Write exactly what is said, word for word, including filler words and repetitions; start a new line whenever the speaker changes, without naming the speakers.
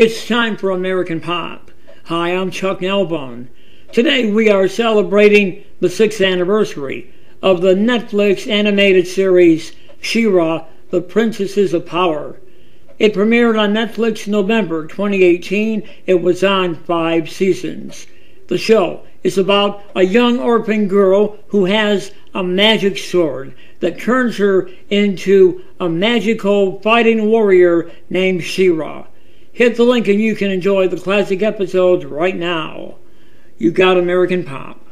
It's time for American Pop. Hi, I'm Chuck Nalbone. Today we are celebrating the sixth anniversary of the Netflix animated series She-Ra, The Princesses of Power. It premiered on Netflix in November twenty eighteen. It was on five seasons. The show is about a young orphan girl who has a magic sword that turns her into a magical fighting warrior named She-Ra. Hit the link and you can enjoy the classic episodes right now. You got American Pop.